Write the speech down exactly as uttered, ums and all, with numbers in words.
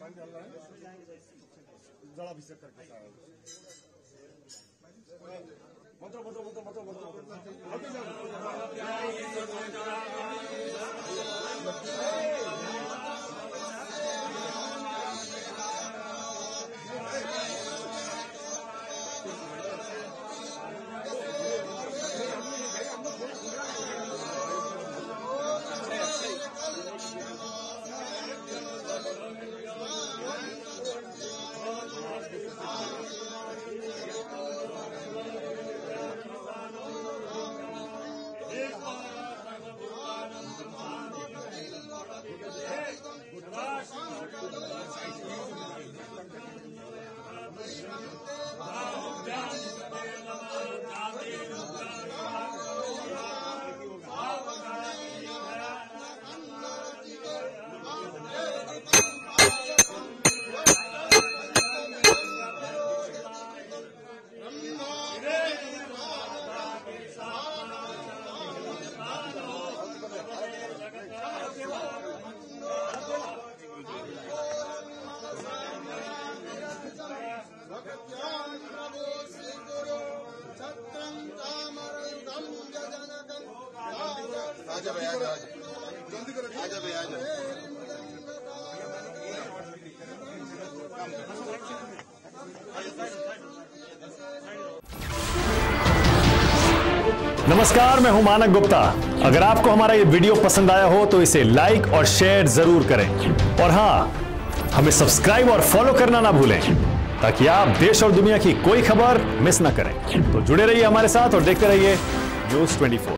जलाभिषेक करके मंत्र मंत्र मंत्र मंत्र मंत्र आजा भाई आजा जल्दी करो आजा भाई आजा नमस्कार, मैं हूं मानक गुप्ता। अगर आपको हमारा ये वीडियो पसंद आया हो तो इसे लाइक और शेयर जरूर करें और हां, हमें सब्सक्राइब और फॉलो करना ना भूलें ताकि आप देश और दुनिया की कोई खबर मिस ना करें। तो जुड़े रहिए हमारे साथ और देखते रहिए न्यूज़ चौबीस।